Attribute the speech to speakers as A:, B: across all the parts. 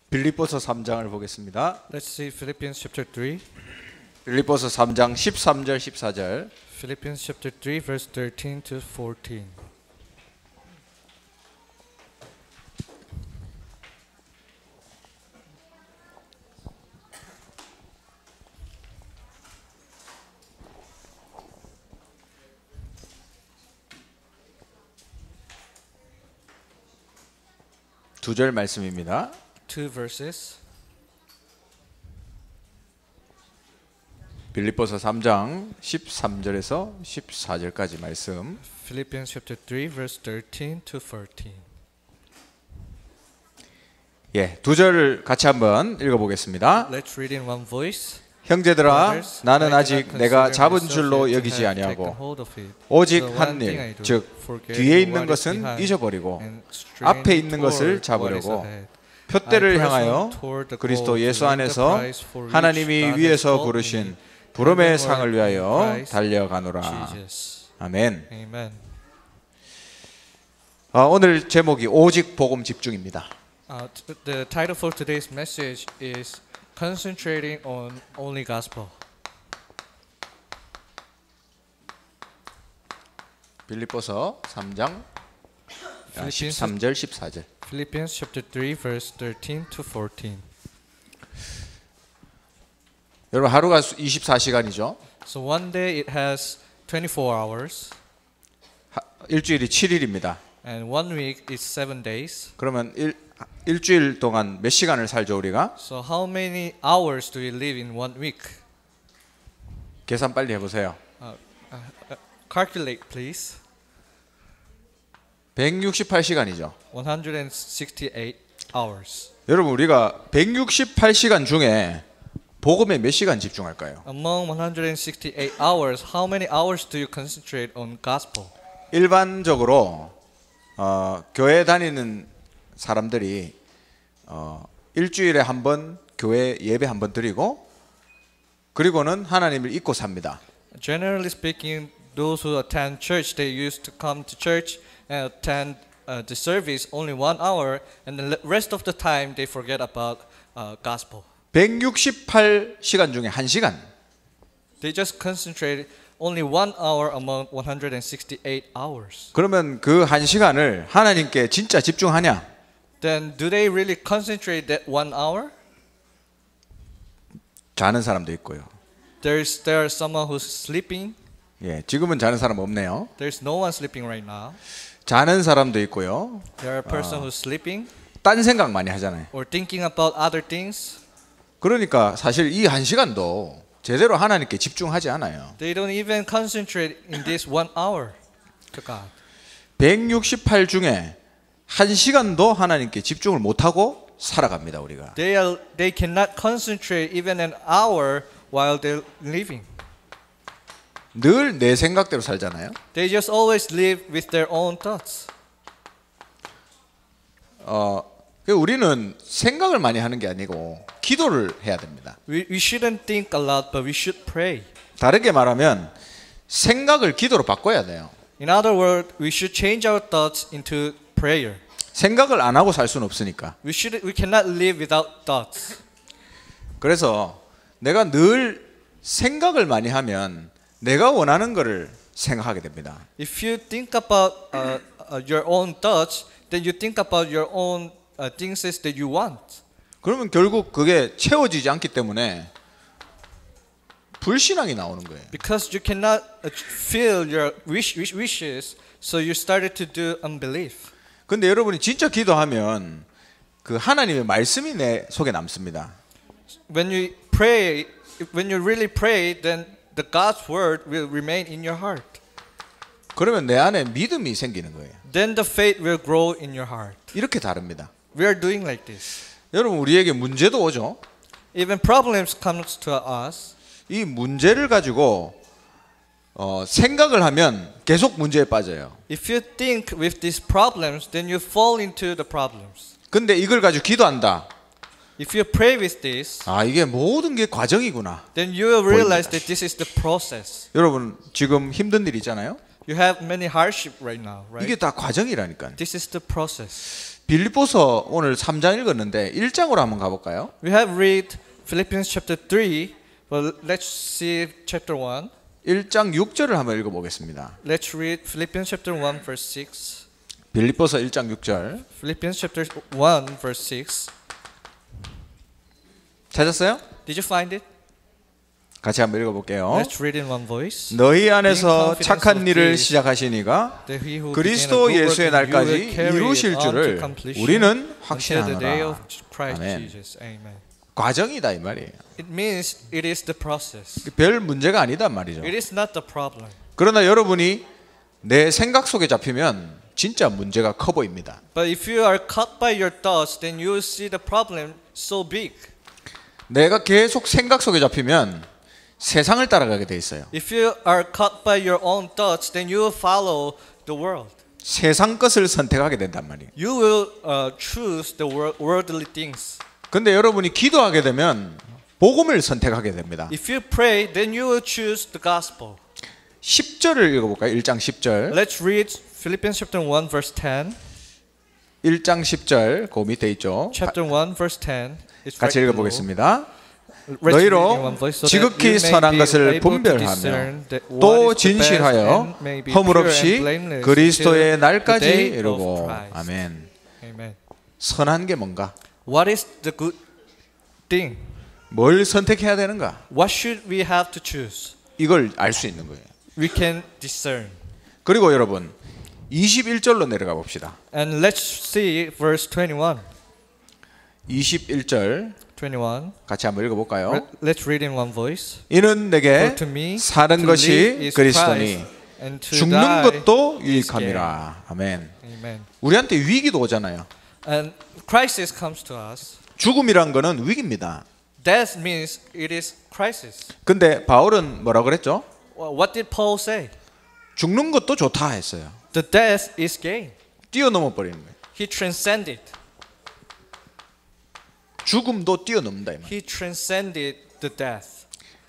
A: 빌립보서 3장을 보겠습니다.
B: Let's see Philippians chapter 3.
A: 빌립보서 3장 13절 14절.
B: Philippians chapter 3 verse 13 to 14.
A: 두 절 말씀입니다.
B: Two verses.
A: 빌립보서 3장 13절에서 14절까지 말씀.
B: Philippians chapter 3 verse 13 to 14.
A: 예, 두 절 같이 한번 읽어보겠습니다.
B: Let's read in one voice.
A: 형제들아, 나는 아직 내가 잡은 줄로 여기지 아니하고 오직 한 일, 즉 뒤에 있는 것은 잊어버리고 앞에 있는 것을 잡으려고 표대를 향하여 그리스도 예수 안에서 하나님이 위에서 부르신 부름의 상을 위하여 달려가노라. 아멘. 오늘 제목이 오직 복음 집중입니다.
B: The title for today's message is Concentrating on only gospel.
A: 빌립보서 3장 13절 14절.
B: Philippians chapter 3 verse 13 to 14.
A: 여러분 하루가 24시간이죠.
B: So one day it has 24 hours.
A: 일주일이 7일입니다.
B: And one week is 7 days.
A: 그러면 일주일 동안 몇 시간을 살죠 우리가?
B: So how many hours do we live in one week?
A: 계산 빨리 해보세요.
B: Calculate please.
A: 168시간이죠.
B: 168 hours.
A: 여러분 우리가 168시간 중에 복음에 몇 시간 집중할까요?
B: Among 168 hours, how many hours do you concentrate on gospel?
A: 일반적으로 교회 다니는 사람들이 일주일에 한 번 교회 예배 한 번 드리고 그리고는 하나님을 잊고 삽니다.
B: Generally speaking, those who attend church, they used to come to church and attend the service only 1 hour, and the rest of the time they forget about gospel.
A: 168시간 중에 1시간.
B: They just concentrate only 1 hour among 168 hours.
A: 그러면 그 1시간을 하나님께 진짜 집중하냐?
B: Then do they really concentrate that 1 hour?
A: 자는 사람도 있고요.
B: There are someone who's sleeping.
A: 예, 지금은 자는 사람 없네요.
B: There's no one sleeping right now.
A: 자는 사람도 있고요.
B: There are a person who's sleeping.
A: 딴 생각 많이 하잖아요.
B: Or thinking about other things.
A: 그러니까 사실 이 1시간도 제대로 하나님께 집중하지 않아요.
B: They don't even concentrate in this 1 hour to God.
A: 168 중에 1시간도 하나님께 집중을 못하고 살아갑니다 우리가.
B: They cannot concentrate even an hour while they're living.
A: 늘 내 생각대로 살잖아요.
B: They just always live with their own thoughts.
A: 우리는 생각을 많이 하는 게 아니고 기도를 해야 됩니다.
B: We shouldn't think a lot, but we should pray.
A: 다르게 말하면 생각을 기도로 바꿔야 돼요.
B: In other words, we should change our thoughts into prayer.
A: 생각을 안 하고 살 수는 없으니까.
B: We cannot live without thoughts.
A: 그래서 내가 늘 생각을 많이 하면 내가 원하는 것을 생각하게 됩니다.
B: If you think about your own thoughts, then you think about your own things that you want.
A: 그러면 결국 그게 채워지지 않기 때문에 불신앙이 나오는 거예요.
B: Because you cannot feel your wishes, so you started to do unbelief.
A: 근데 여러분이 진짜 기도하면 그 하나님의 말씀이 내 속에 남습니다.
B: When you pray, when you really pray, then the God's word will remain in your heart.
A: 그러면 내 안에 믿음이 생기는 거예요.
B: Then the faith will grow in your heart.
A: 이렇게 다릅니다.
B: We are doing like this.
A: 여러분 우리에게 문제도 오죠.
B: Even problems comes to us.
A: 이 문제를 가지고 생각을 하면 계속 문제에 빠져요.
B: If you think with these problems, then you fall into the problems.
A: 근데 이걸 가지고 기도한다.
B: If you pray with this,
A: 이게 모든 게 과정이구나.
B: then you will realize that this is the process.
A: 여러분 지금 힘든 일 있잖아요.
B: You have many hardship right now, right?
A: 이게 다 과정이라니까요.
B: This is the process.
A: 빌립보서 오늘 3장 읽었는데 1장으로 한번 가볼까요?
B: We have read Philippians chapter 3, but let's see chapter 1.
A: 1장 6절을 한번 읽어보겠습니다.
B: Let's read Philippians chapter 1 verse 6.
A: 빌립보서 1장 6절.
B: Philippians chapter 1 verse 6.
A: 찾았어요?
B: Did you find it?
A: 같이 한번 읽어볼게요.
B: Let's read in one voice.
A: 너희 안에서 착한 일을 시작하시니가 그리스도 예수의 날까지 이루실 줄을 우리는 확신하노라. 아멘. 과정이다 이 말이에요.
B: It means it is the process.
A: 별 문제가 아니다 말이죠.
B: It is not the problem.
A: 그러나 여러분이 내 생각 속에 잡히면 진짜 문제가 커 보입니다.
B: But if you are caught by your thoughts, then you will see the problem so big.
A: 내가 계속 생각 속에 잡히면 세상을 따라가게 돼 있어요.
B: If you are caught by your own thoughts, then you will follow the world.
A: 세상 것을 선택하게 된단 말이에요.
B: You will choose the worldly things.
A: 근데 여러분이 기도하게 되면 복음을 선택하게 됩니다.
B: If you pray, then you will choose the gospel.
A: 10절을 읽어볼까요? 1장 10절.
B: Let's read Philippians chapter 1 verse 10.
A: 1장 10절 그 밑에 있죠.
B: Chapter 1 verse 10.
A: 같이 읽어보겠습니다. 너희로 지극히 선한 것을 분별하며 또 진실하여 허물 없이 그리스도의 날까지 이루고. 아멘. 선한 게 뭔가?
B: What is the good thing?
A: 뭘 선택해야 되는가?
B: What should we have to choose?
A: 이걸 알 수 있는 거예요.
B: We can discern.
A: 그리고 여러분 21절로 내려가 봅시다.
B: And let's see verse 21.
A: 21절
B: 21.
A: 같이 한번 읽어볼까요?
B: Let's read in one voice.
A: 이는 내게 사는 것이 그리스도니 죽는 것도 유익함이라. 아멘. 우리한테 위기도 오잖아요.
B: And crisis comes to us.
A: 죽음이란 거는 위기입니다.
B: Death means it is crisis.
A: 근데 바울은 뭐라 그랬죠?
B: What did Paul say?
A: 죽는 것도 좋다 했어요.
B: The death is gain.
A: 뛰어넘어 버리는 거예요.
B: He transcended.
A: 죽음도 뛰어넘는다 이 말.
B: He transcended the death.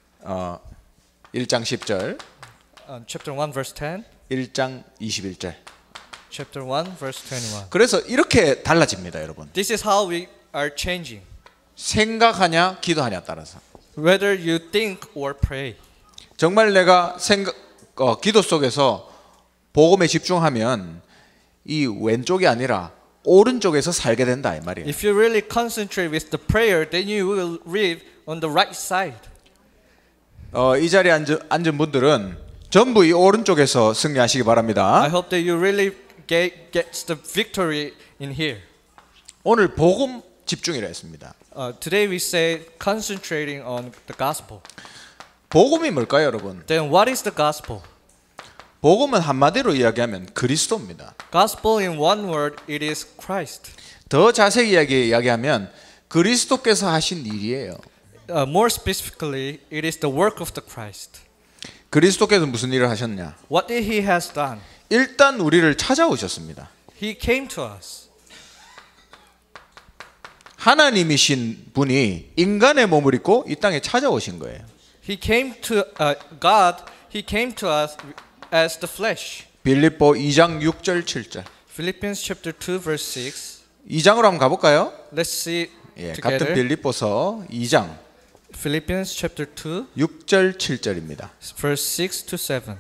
A: 1장 10절.
B: Chapter 1 verse 10.
A: 1장 21절.
B: Chapter 1 verse 21.
A: 그래서 이렇게 달라집니다, 여러분.
B: This is how we are changing.
A: 생각하냐, 기도하냐 따라서.
B: Whether you think or pray.
A: 정말 내가 기도 속에서 복음에 집중하면 이 왼쪽이 아니라 오른쪽에서 살게 된다 이 말이에요.
B: If you really concentrate with the prayer, then you will live on the right side.
A: 이 자리에 앉은 분들은 전부 이 오른쪽에서 승리하시기 바랍니다.
B: I hope that you really gets the victory in here.
A: 오늘 복음 집중이라 했습니다.
B: Today we say concentrating on the gospel.
A: 복음이 뭘까요, 여러분?
B: Then what is the gospel?
A: 복음은 한마디로 이야기하면 그리스도입니다.
B: Gospel in one word, it is Christ.
A: 더 자세히 이야기하면 그리스도께서 하신 일이에요.
B: More specifically, it is the work of the Christ.
A: 그리스도께서 무슨 일을 하셨냐?
B: What did he has done?
A: 일단 우리를 찾아오셨습니다.
B: He came to us.
A: 하나님이신 분이 인간의 몸을 입고 이 땅에 찾아오신 거예요.
B: He came to God. He came to us as the flesh.
A: 빌립보 2장 6절 7절.
B: Philippians chapter 2 verse 6.
A: 2장으로 한번 가볼까요?
B: Let's see together.
A: 같은 빌립보서 2장.
B: Philippians chapter 2
A: 6절 7절입니다.
B: verse 6 to 7.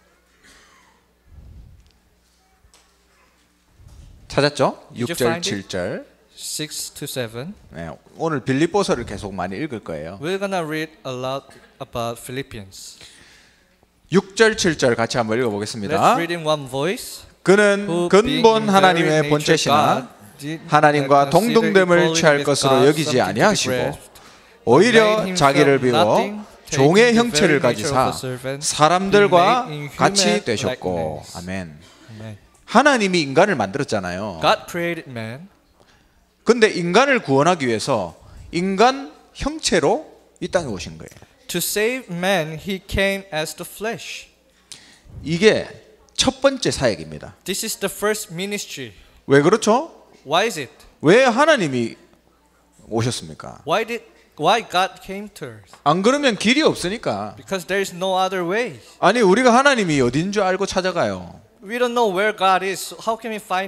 A: 찾았죠? 6절 7절.
B: 6 to 7.
A: 네, 오늘 빌립보서를 계속 많이 읽을 거예요.
B: We're gonna read a lot about Philippians.
A: 6절 7절 같이 한번 읽어보겠습니다.
B: Let's read in one voice.
A: 그는 근본 하나님의 본체시나 하나님과 동등됨을 취할 것으로 여기지 아니하시고 오히려 자기를 비워 종의 형체를 가지사 사람들과 같이 되셨고. 아멘. 하나님이 인간을 만들었잖아요.
B: God created man.
A: 근데 인간을 구원하기 위해서 인간 형체로 이 땅에 오신 거예요.
B: To save man, he came as the flesh.
A: 이게 첫 번째 사역입니다.
B: This is the first ministry.
A: 왜 그렇죠?
B: Why is it?
A: 왜 하나님이 오셨습니까?
B: Why God came to earth?
A: 안 그러면 길이 없으니까.
B: Because there is no other way.
A: 아니 우리가 하나님이 어딘 줄 알고 찾아가요.
B: We don't know where God is. How can we find him?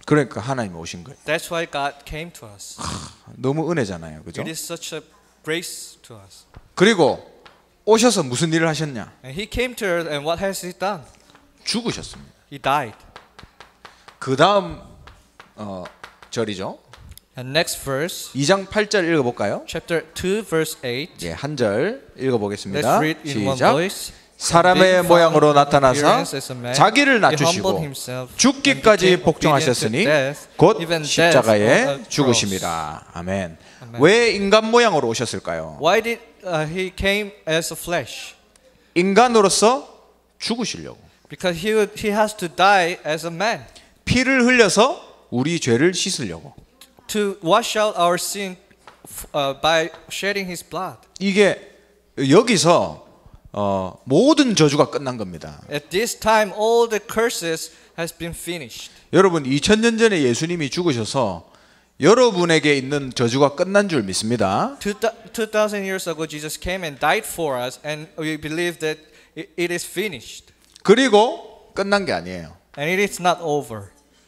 A: 그러니까 하나님이 오신 거예요.
B: That's why God came to us.
A: 너무 은혜잖아요, 그죠?
B: It is such a grace to us.
A: 그리고 오셔서 무슨 일을 하셨냐?
B: And He came to earth, and what has He done?
A: 죽으셨습니다.
B: He died.
A: 그 다음 절이죠.
B: And next verse,
A: 2장 8절 읽어볼까요?
B: chapter 2, verse 8.
A: 예, 한 절 읽어보겠습니다.
B: Let's read in one
A: 시작.
B: voice.
A: 사람의 모양으로 나타나사 자기를 낮추시고 죽기까지 복종하셨으니 곧 십자가에 죽으심이라. 아멘. 왜 인간 모양으로 오셨을까요?
B: Why did He came as a flesh?
A: 인간으로서 죽으시려고.
B: Because he has to die as a man.
A: 피를 흘려서 우리 죄를 씻으려고.
B: To wash out our sin by shedding His blood.
A: 이게 여기서 모든 저주가 끝난 겁니다.
B: At this time, all the curses has been finished.
A: 여러분 2000년 전에 예수님이 죽으셔서 여러분에게 있는 저주가 끝난 줄 믿습니다.
B: 2000 years ago, Jesus came and died for us, and we believe that it is finished.
A: 그리고 끝난 게 아니에요.
B: And it is not over.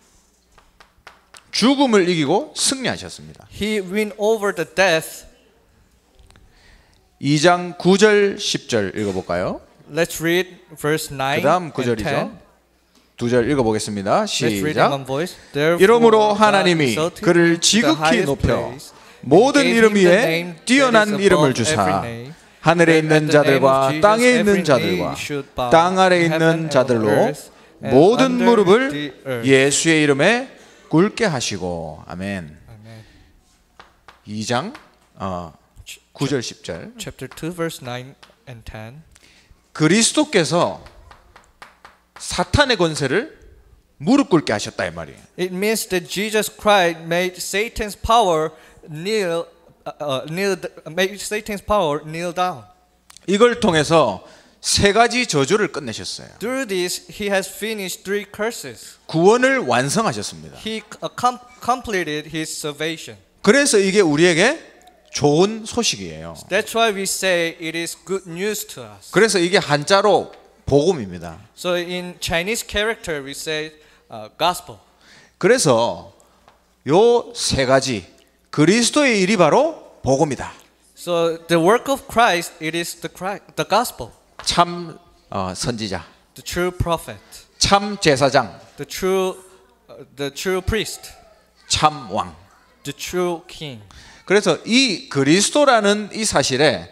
A: 죽음을 이기고 승리하셨습니다.
B: He win over the death.
A: 2장 9절 10절 읽어볼까요?
B: Let's read verse 9
A: 그 다음
B: and
A: 9절이죠.
B: 10.
A: 두 절 읽어보겠습니다.
B: Let's read in
A: 시작.
B: one voice.
A: 이러므로 하나님이 그를 지극히 높여 모든 이름 위에 뛰어난 이름을 주사 하늘에 있는 자들과 땅에 있는 자들과 땅 아래 있는 자들로 모든 무릎을 예수의 이름에 꿇게 하시고. 아멘. 2장 9절 10절.
B: Chapter 2 verse 9 and 10.
A: 그리스도께서 사탄의 권세를 무릎 꿇게 하셨다 이 말이에요.
B: It means that Jesus Christ made Satan's power kneel down.
A: 이걸 통해서 세 가지 저주를 끝내셨어요.
B: Through this, He has finished 3 curses.
A: 구원을 완성하셨습니다.
B: He completed His salvation.
A: 그래서 이게 우리에게 좋은 소식이에요.
B: That's why we say it is good news to us.
A: 그래서 이게 한자로 복음입니다.
B: So in Chinese character, we say gospel.
A: 그래서 요 세 가지 그리스도의 일이 바로 복음이다.
B: So the work of Christ, it is the gospel.
A: 참 선지자,
B: The true prophet,
A: 참 제사장,
B: the true priest,
A: 참 왕.
B: the true king.
A: 그래서 이 그리스도라는 이 사실에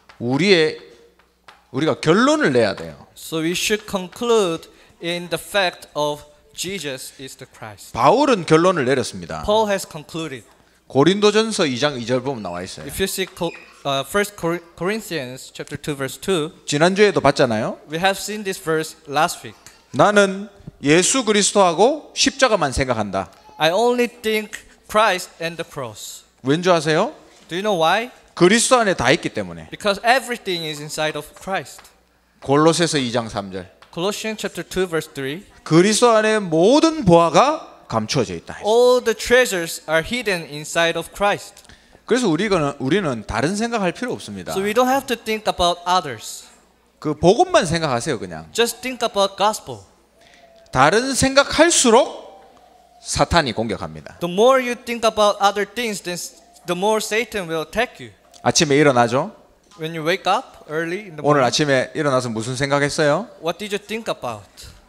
A: 우리가 결론을 내야 돼요.
B: So we should conclude in the fact of Jesus is the Christ.
A: 바울은 결론을 내렸습니다.
B: Paul has concluded.
A: 고린도전서 2장 2절 보면 나와 있어요.
B: If you see 1 Corinthians chapter 2 verse 2,
A: 지난주에도 봤잖아요.
B: we have seen this verse last week.
A: 나는 예수 그리스도하고 십자가만 생각한다.
B: I only think Christ and the cross.
A: 왠지 아세요?
B: Do you know why?
A: 그리스도 안에 다 있기 때문에.
B: Because everything is inside of Christ.
A: 골로새서 2장 3절.
B: Colossians chapter 2 verse 3.
A: 그리스도 안에 모든 보화가 감추어져 있다.
B: All the treasures are hidden inside of Christ.
A: 그래서 우리는 다른 생각할 필요 없습니다.
B: So we don't have to think about others.
A: 그 복음만 생각하세요, 그냥.
B: Just think about gospel.
A: 다른 생각할수록 사탄이 공격합니다.
B: The more you think about other things, then the more Satan will attack you.
A: 아침에 일어나죠?
B: When you wake up early in the
A: 오늘
B: morning,
A: 아침에 일어나서 무슨 생각했어요?
B: what did you think about?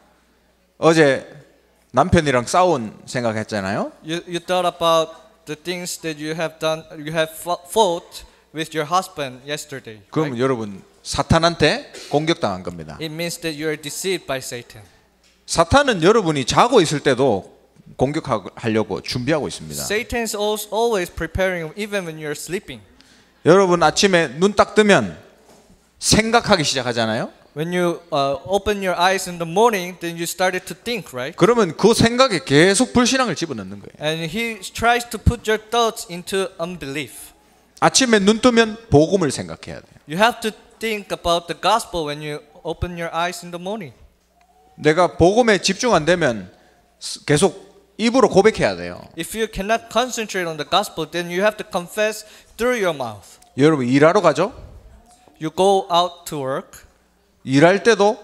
A: 어제 남편이랑 싸운 생각했잖아요.
B: You thought about the things that you have done. You have fought with your husband yesterday.
A: 그럼
B: Right?
A: 여러분 사탄한테 공격당한 겁니다.
B: It means that you are deceived by Satan.
A: 사탄은 여러분이 자고 있을 때도 공격하려고 준비하고 있습니다.
B: Satan is always preparing, even when you are sleeping.
A: 여러분 아침에 눈 딱 뜨면 생각하기 시작하잖아요.
B: When you open your eyes in the morning, then you started to think, right?
A: 그러면 그 생각에 계속 불신앙을 집어넣는 거예요.
B: And he tries to put your thoughts into unbelief.
A: 아침에 눈 뜨면 복음을 생각해야 돼요.
B: You have to think about the gospel when you open your eyes in the morning.
A: 내가 복음에 집중 안 되면 계속 입으로 고백해야 돼요.
B: If you cannot concentrate on the gospel, then you have to confess through your mouth.
A: 여러분 일하러 가죠?
B: You go out to work.
A: 일할 때도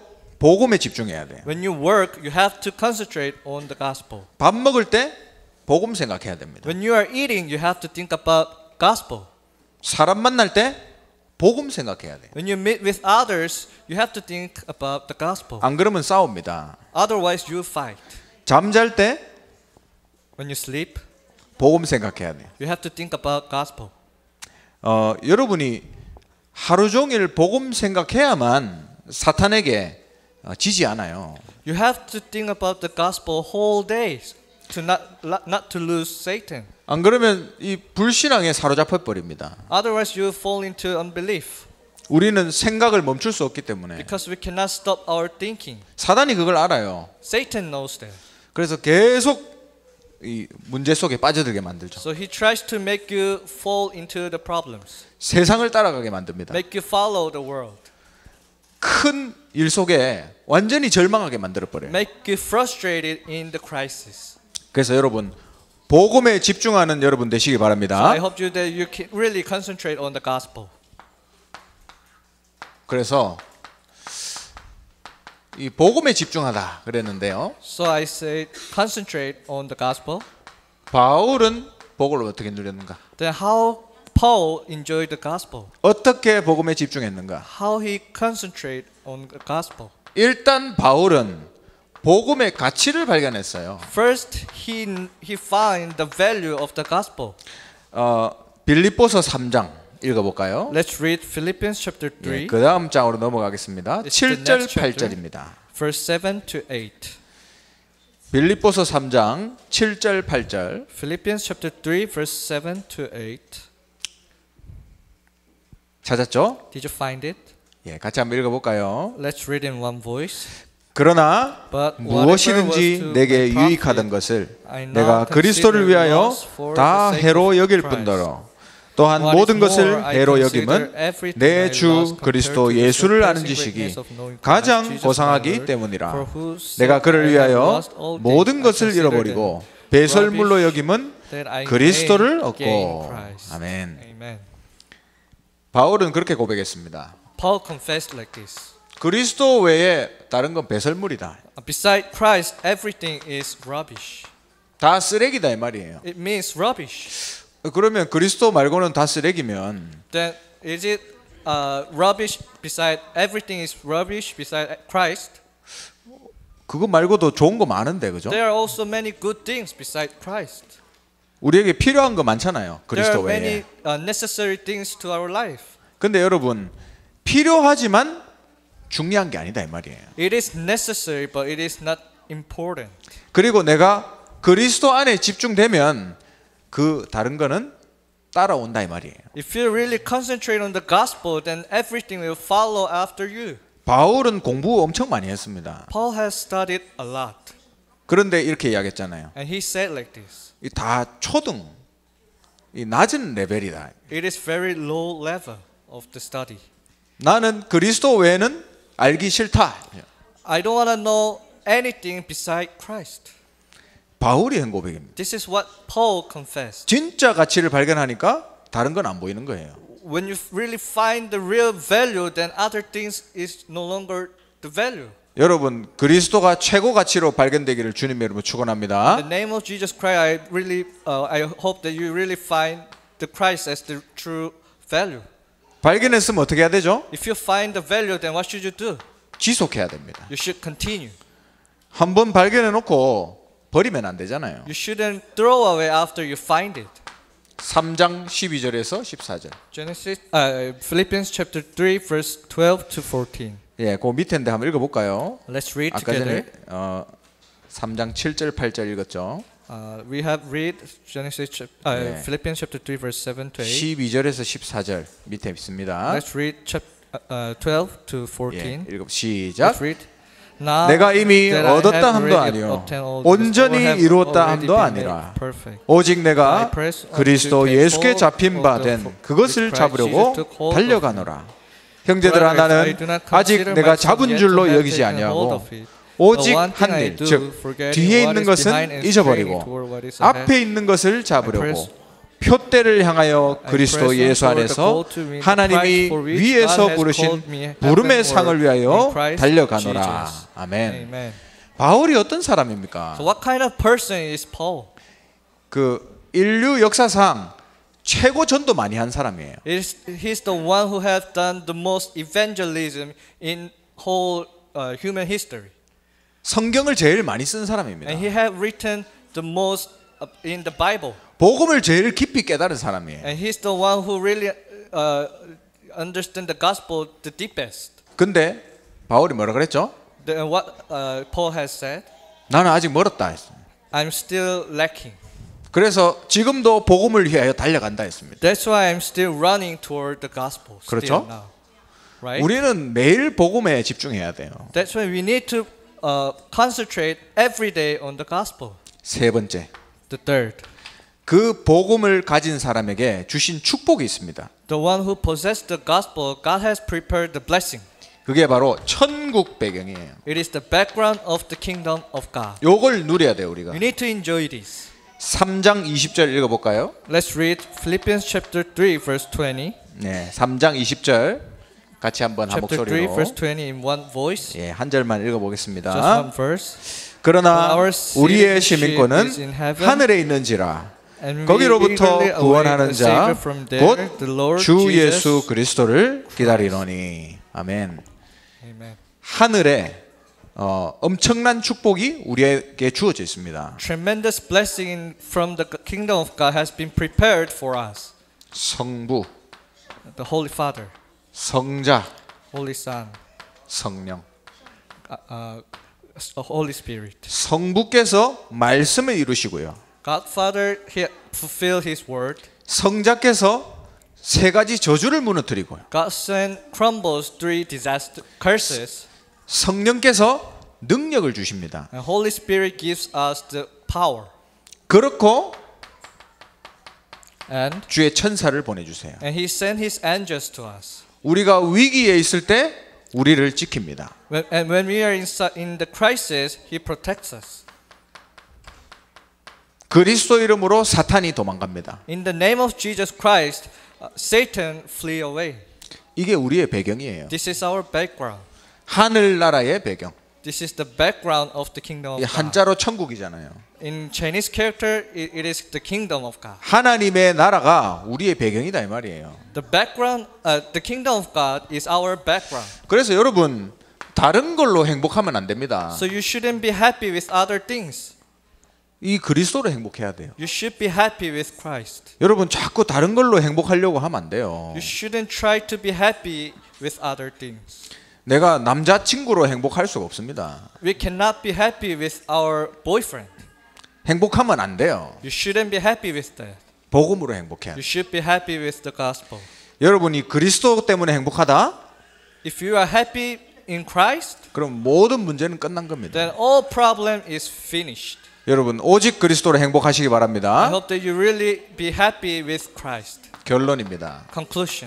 A: 복음에 집중해야 돼요.
B: When you work, you have to concentrate on the gospel.
A: 밥 먹을 때 복음 생각해야 됩니다.
B: When you are eating, you have to think about gospel.
A: 사람 만날 때 복음 생각해야 돼요.
B: When you meet with others, you have to think about the gospel.
A: 안 그러면 싸웁니다.
B: Otherwise, you fight.
A: 잠잘 때
B: When you sleep,
A: 복음 생각해야 돼요.
B: you have to think about gospel.
A: 여러분이 하루 종일 복음 생각해야만 사탄에게 지지 않아요.
B: You have to think about the gospel whole day to not to lose Satan.
A: 안 그러면 이 불신앙에 사로잡혀 버립니다.
B: Otherwise, you fall into unbelief.
A: 우리는 생각을 멈출 수 없기 때문에
B: Because we cannot stop our thinking.
A: 사단이 그걸 알아요.
B: Satan knows that.
A: 그래서 계속 이 문제 속에 빠져들게 만들죠.
B: So he tries to make you fall into the problems.
A: 세상을 따라가게 만듭니다.
B: Make you follow the world.
A: 큰 일 속에 완전히 절망하게 만들어 버려요.
B: Make you frustrated in the crisis.
A: 그래서 여러분 복음에 집중하는 여러분 되시기
B: So
A: 바랍니다.
B: I hope you that you can really concentrate on the gospel.
A: 그래서 이 복음에 집중하다 그랬는데요.
B: So I say concentrate on the gospel.
A: 바울은 복음을 어떻게 누렸는가?
B: Then how Paul enjoyed the gospel.
A: 어떻게 복음에 집중했는가?
B: How he concentrate on the gospel.
A: 일단 바울은 복음의 가치를 발견했어요.
B: First, he find the value of the gospel.
A: 빌립보서 3장 읽어볼까요?
B: Let's read Philippians chapter 3.
A: 그 다음 장으로 넘어가겠습니다.
B: It's the
A: 7절
B: next chapter.
A: 8절입니다.
B: Verse 7 to 8.
A: 빌립보서 3장 7절 8절.
B: Philippians chapter 3 verse 7 to 8.
A: 찾았죠?
B: Did you find it?
A: 예, 같이 한번 읽어볼까요?
B: Let's read in one voice.
A: 그러나
B: But
A: 무엇이든지 내게 유익하던 것을 내가 그리스도를 위하여 다 해로 여길 뿐더러 또한 모든 것을 해로 여김은 내 주 그리스도 예수를 아는 지식이 가장 고상하기 때문이라. 내가 그를 위하여 모든 것을 잃어버리고 배설물로 여김은 그리스도를 얻고. 아멘. 바울은 그렇게 고백했습니다.
B: Paul confessed like this.
A: 그리스도 외에 다른 건 배설물이다.
B: Beside Christ, everything is rubbish.
A: 다 쓰레기다 이 말이에요.
B: It means rubbish.
A: 그러면 그리스도 말고는 다 쓰레기면
B: Then is it rubbish beside everything is rubbish beside Christ?
A: 그거 말고도 좋은 거 많은데 그죠?
B: There are also many good things beside Christ.
A: 우리에게 필요한 거 많잖아요.
B: There
A: 그리스도
B: are
A: 외에.
B: many necessary things to our life.
A: 근데 여러분 필요하지만 중요한 게 아니다 이 말이에요.
B: It is necessary, but it is not important.
A: 그리고 내가 그리스도 안에 집중되면 그 다른 거는 따라온다 이 말이에요.
B: If you really concentrate on the gospel, then everything will follow after you.
A: 바울은 공부 엄청 많이 했습니다.
B: Paul has studied a lot.
A: 그런데 이렇게 이야기했잖아요.
B: And he said like this.
A: 이 다 초등, 이 낮은 레벨이다.
B: It is very low level of the study.
A: 나는 그리스도 외에는 알기 싫다.
B: I don't want to know anything beside Christ.
A: 바울이 한 고백입니다.
B: This is what Paul confessed.
A: 진짜 가치를 발견하니까 다른 건 안 보이는 거예요.
B: When you really find the real value, then other things is no longer the value.
A: 여러분 그리스도가 최고 가치로 발견되기를 주님 여러분 축원합니다.
B: In the name of Jesus Christ, I hope that you really find the Christ as the true value.
A: 발견했으면 어떻게 해야 되죠?
B: If you find the value, then what should you do?
A: 지속해야 됩니다.
B: You should continue.
A: 한 번 발견해 놓고 버리면 안 되잖아요.
B: You shouldn't throw away after you find it.
A: 3장 12절에서 14절.
B: Philippians chapter 3 verse 12 to 14.
A: 예, 그 밑에인데 한번 읽어 볼까요?
B: Let's read
A: 아까
B: together.
A: 전에 3장 7절 8절 읽었죠.
B: We have read Philippians chapter 3 verse 7 to 8.
A: 12절에서 14절 밑에 있습니다.
B: Let's read 12 to 14.
A: 예, 읽어 시작.
B: Let's read. Now
A: 내가 이미
B: that I
A: 얻었다
B: have
A: 함도
B: already
A: 아니요
B: obtained all this,
A: 온전히
B: or have
A: 이루었다
B: already
A: 함도
B: been made
A: 아니라
B: perfect.
A: 오직 내가
B: I press on
A: 그리스도
B: to take
A: 예수께
B: hold
A: 잡힌
B: of
A: 바
B: the
A: 된 그것을
B: which Christ
A: 잡으려고
B: Jesus took hold of
A: 달려가노라. 형제들아
B: Brothers, I
A: 나는
B: do not
A: 아직
B: consider
A: 내가
B: myself
A: 잡은
B: yet
A: 줄로
B: to have
A: 여기지
B: taken hold
A: 아니하고
B: of it.
A: 오직
B: The one thing
A: 한
B: I
A: 일,
B: do,
A: 즉
B: forgetting
A: 뒤에
B: what
A: 있는
B: is
A: 것은
B: behind and
A: 잊어버리고
B: straining toward what is ahead,
A: 앞에 있는 것을 잡으려고
B: press
A: 표대를 향하여 그리스도 예수 안에서 하나님이 위에서 부르신 부름의 상을 위하여 달려가노라. 아멘. 바울이 어떤 사람입니까?
B: So what kind of person is Paul?
A: 그 인류 역사상 최고 전도 많이 한 사람이에요.
B: He's the one who has done the most evangelism in whole human history.
A: 성경을 제일 많이 쓴 사람입니다.
B: And he had written the most in the Bible.
A: 복음을 제일 깊이 깨달은 사람이에요.
B: And he's the one who really understand the gospel the deepest.
A: 근데 바울이 뭐라 그랬죠?
B: What Paul has said?
A: 나는 아직 멀었다 했어요.
B: I'm still lacking.
A: 그래서 지금도 복음을 위하여 달려간다 했습니다.
B: That's why I'm still running toward the gospel.
A: 그렇죠?
B: Now, right?
A: 우리는 매일 복음에 집중해야 돼요.
B: That's why we need to concentrate every day on the gospel.
A: 세 번째,
B: The third,
A: 그 복음을 가진 사람에게 주신 축복이 있습니다.
B: the one who possessed the gospel, God has prepared the blessing.
A: 그게 바로 천국 배경이에요.
B: It is the background of the kingdom of God.
A: 요걸 누려야 돼요, 우리가.
B: You need to enjoy this.
A: 3장 20절 읽어볼까요?
B: Let's read Philippians chapter 3 verse 20.
A: 네, 3장 20절 같이 한번 한
B: Chapter 3
A: 목소리로
B: verse 20 in one voice.
A: 예, 한 절만
B: Just
A: 읽어보겠습니다.
B: one verse.
A: 그러나
B: Our
A: 우리의
B: citizenship
A: 시민권은
B: is in heaven,
A: 하늘에 있는지라
B: and we
A: 거기로부터
B: eagerly
A: 구원하는
B: await a Savior
A: 자
B: from there, the Lord
A: 곧 주
B: Jesus
A: 예수 그리스도를 기다리노니. 아멘.
B: Amen.
A: 하늘에 엄청난 축복이 우리에게 주어져 있습니다.
B: Tremendous blessing from the kingdom of God has been prepared for us.
A: 성부,
B: The Holy Father,
A: 성자,
B: Holy Son,
A: 성령.
B: Holy Spirit.
A: 성부께서 말씀을 이루시고요.
B: God Father he fulfilled His word.
A: 성자께서 세 가지 저주를 무너뜨리고요.
B: God Son crumbles three disaster curses.
A: 성령께서 능력을 주십니다.
B: And Holy Spirit gives us the power.
A: 그렇고
B: And
A: 주의 천사를 보내주세요.
B: He sent His angels to us.
A: 우리가 위기에 있을 때 우리를 지킵니다.
B: And when we are in the crisis, He protects us.
A: 그리스도 이름으로 사탄이 도망갑니다.
B: In the name of Jesus Christ, Satan flee away.
A: 이게 우리의 배경이에요.
B: This is our background.
A: 하늘나라의 배경.
B: This is the background of the kingdom of God.
A: 한자로 천국이잖아요.
B: In Chinese character, it is the kingdom of God.
A: 하나님의 나라가 우리의 배경이다 이 말이에요.
B: The background, the kingdom of God is our background.
A: 그래서 여러분 다른 걸로 행복하면 안 됩니다.
B: So you shouldn't be happy with other things.
A: 이 그리스도로 행복해야 돼요.
B: You should be happy with Christ.
A: 여러분 자꾸 다른 걸로 행복하려고 하면 안 돼요.
B: You shouldn't try to be happy with other things.
A: 내가 남자친구로 행복할 수가 없습니다.
B: We cannot be happy with our boyfriend.
A: 행복하면 안 돼요.
B: You shouldn't be happy with that.
A: 복음으로 행복해야
B: You
A: 돼요.
B: should be happy with the gospel.
A: 여러분이 그리스도 때문에 행복하다?
B: If you are happy in Christ,
A: 그럼 모든 문제는 끝난 겁니다.
B: then all problem is finished.
A: 여러분 오직 그리스도로 행복하시기
B: I
A: 바랍니다.
B: hope that you really be happy with Christ.
A: 결론입니다.
B: Conclusion.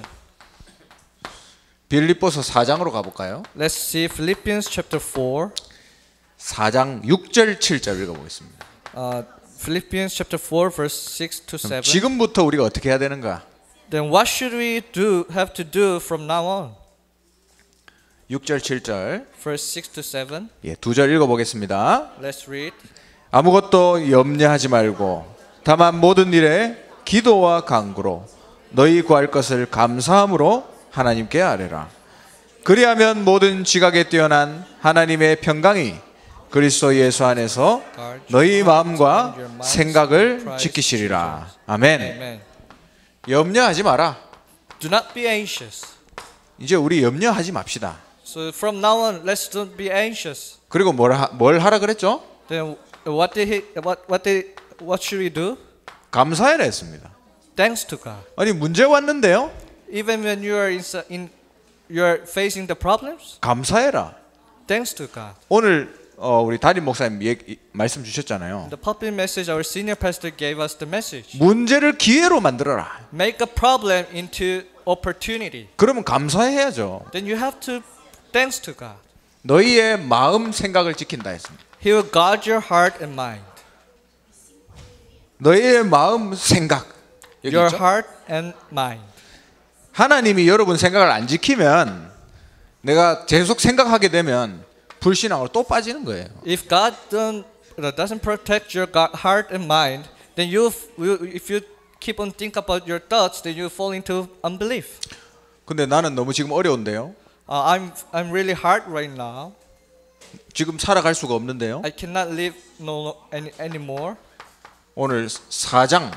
A: 빌립보서 4장으로 가볼까요?
B: Let's see Philippians chapter 4.
A: 4장 6절 7절 읽어보겠습니다.
B: Philippians chapter 4 verse 6 to 7.
A: 지금부터 우리가 어떻게 해야 되는가?
B: Then what should we have to do from now on?
A: 6절 7절
B: Verse 6 to 7.
A: 예, 2절 읽어보겠습니다.
B: Let's read.
A: 아무것도 염려하지 말고 다만 모든 일에 기도와 간구로 너희 구할 것을 감사함으로 하나님께 아뢰라. 그리하면 모든 지각에 뛰어난 하나님의 평강이 그리스도 예수 안에서 너희 마음과 생각을 지키시리라. 아멘.
B: Amen.
A: 염려하지 마라.
B: Do not be anxious.
A: 이제 우리 염려하지 맙시다.
B: So from now on, let's don't be anxious.
A: 그리고 뭘 하라 그랬죠?
B: Then what should we do?
A: 감사해라 했습니다.
B: Thanks to God.
A: 아니 문제 왔는데요?
B: Even when you are you are facing the problems,
A: 감사해라.
B: thanks to God.
A: 오늘 우리 담임 목사님 말씀 주셨잖아요.
B: The pulpit message our senior pastor gave us the message.
A: 문제를 기회로 만들어라.
B: Make a problem into opportunity.
A: 그러면 감사해야죠.
B: Then you have to thanks to God.
A: 너희의 마음 생각을 지킨다 했습니다.
B: He will guard your heart and mind.
A: 너희의 마음 생각 여기
B: your
A: 있죠?
B: heart and mind.
A: 하나님이 여러분 생각을 안 지키면 내가 계속 생각하게 되면 불신앙으로 또 빠지는 거예요.
B: If God doesn't protect your heart and mind, then if you keep on think about your thoughts, then you fall into unbelief.
A: 근데 나는 너무 지금 어려운데요.
B: I'm really hard right now.
A: 지금 살아갈 수가 없는데요.
B: I cannot live anymore.
A: 오늘 4장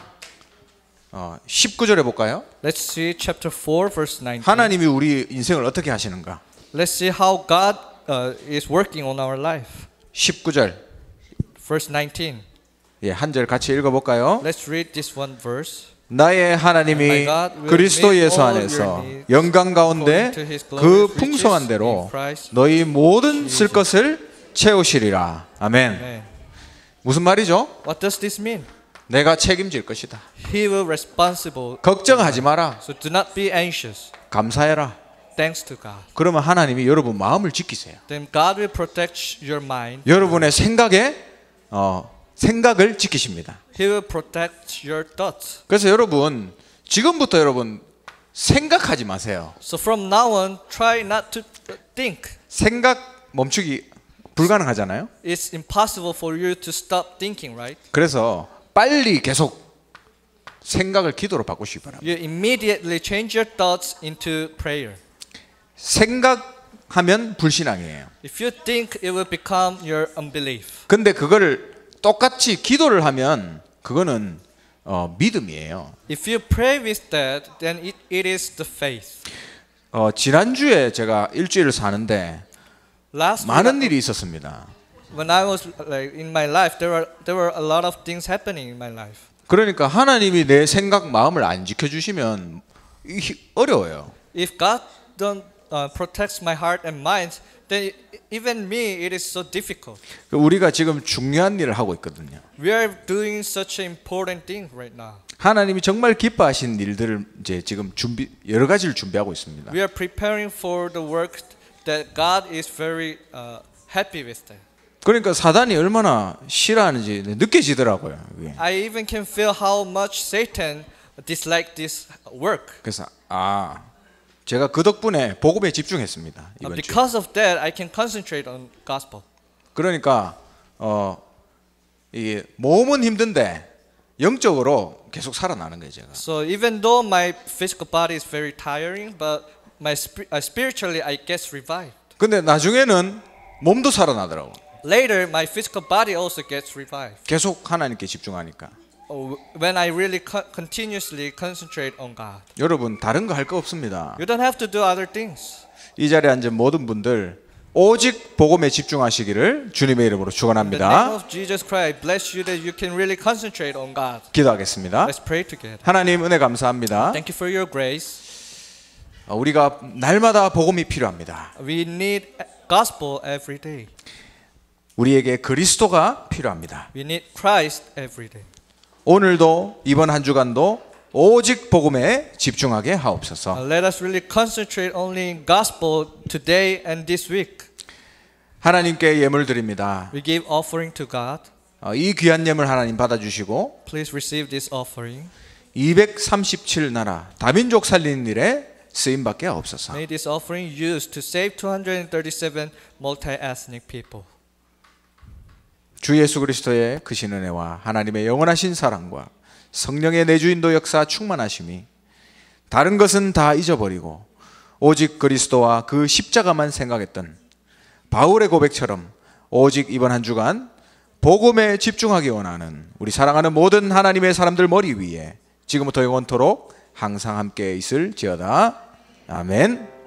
A: 19절에 볼까요?
B: Let's see chapter 4 verse 19.
A: 하나님이 우리 인생을 어떻게 하시는가?
B: Let's see how God is working on our life.
A: 19절.
B: Verse 19.
A: 예, 한 절 같이 읽어 볼까요?
B: Let's read this one verse.
A: 나의 하나님이 그리스도 예수 안에서 영광 가운데 그 풍성한 대로 너희 모든 쓸 것을 채우시리라. 아멘. 무슨 말이죠?
B: What does this mean?
A: 내가 책임질 것이다.
B: He will responsible.
A: 걱정하지 마라.
B: So do not be anxious.
A: 감사해라.
B: Thanks to God.
A: 그러면 하나님이 여러분 마음을 지키세요.
B: Then God will protect your mind.
A: 여러분의 생각을 지키십니다.
B: He will protect your thoughts.
A: 그래서 여러분 지금부터 여러분 생각하지 마세요.
B: So from now on, try not to think.
A: 생각 멈추기 불가능하잖아요.
B: It's impossible for you to stop thinking, right?
A: 그래서 빨리 계속 생각을 기도로 바꾸시기 바랍니다.
B: You immediately change your thoughts into prayer.
A: 생각하면 불신앙이에요.
B: If you think, it will become your unbelief.
A: 근데 그거를 똑같이 기도를 하면 그거는 믿음이에요.
B: If you pray with that, then it is the faith.
A: 지난주에 제가 일주일을 사는데 많은
B: week,
A: 일이 있었습니다.
B: When I was in my life, there were a lot of things happening in my life.
A: 그러니까 하나님이 내 생각 마음을 안 지켜주시면 어려워요.
B: If God don't protect my heart and mind, then even me, it is so difficult.
A: 우리가 지금 중요한 일을 하고 있거든요.
B: We are doing such an important thing right now.
A: 하나님이 정말 기뻐하신 일들을 이제 지금 여러 가지를 준비하고 있습니다.
B: We are preparing for the work that God is very happy with that.
A: 그러니까 사단이 얼마나 싫어하는지 느껴지더라고요. 그게.
B: I even can feel how much Satan dislike this work.
A: 그래서 제가 그 덕분에 복음에 집중했습니다. 이번 주.
B: Because of that, I can concentrate on gospel.
A: 그러니까 이게 몸은 힘든데 영적으로 계속 살아나는 거예요, 제가.
B: So even though my physical body is very tiring, but spiritually I get revived.
A: 근데 나중에는 몸도 살아나더라고.
B: Later, my physical body also gets revived.
A: 계속 하나님께 집중하니까.
B: When I really continuously concentrate on God.
A: 여러분 다른 거 할 거 없습니다.
B: You don't have to do other things.
A: 이 자리에 앉은 모든 분들 오직 복음에 집중하시기를 주님의 이름으로 축원합니다.
B: In the name of Jesus Christ, I bless you that you can really concentrate on God.
A: 기도하겠습니다.
B: Let's pray together.
A: 하나님 은혜 감사합니다.
B: Thank you for your grace.
A: 우리가 날마다 복음이 필요합니다.
B: We need gospel every day.
A: 우리에게 그리스도가 필요합니다.
B: We need Christ every day.
A: 오늘도 이번 한 주간도 오직 복음에 집중하게 하옵소서.
B: Let us really concentrate only in gospel today and this week.
A: 하나님께 예물 드립니다.
B: We give offering to God.
A: 이 귀한 예물 하나님 받아주시고
B: Please receive this offering.
A: 237나라 다민족 살리는 일에 쓰임받게 하옵소서.
B: May this offering used to save 237 multi-ethnic people.
A: 주 예수 그리스도의 크신 은혜와 하나님의 영원하신 사랑과 성령의 내주인도 역사 충만하심이 다른 것은 다 잊어버리고 오직 그리스도와 그 십자가만 생각했던 바울의 고백처럼 오직 이번 한 주간 복음에 집중하기 원하는 우리 사랑하는 모든 하나님의 사람들 머리 위에 지금부터 영원토록 항상 함께 있을지어다. 아멘.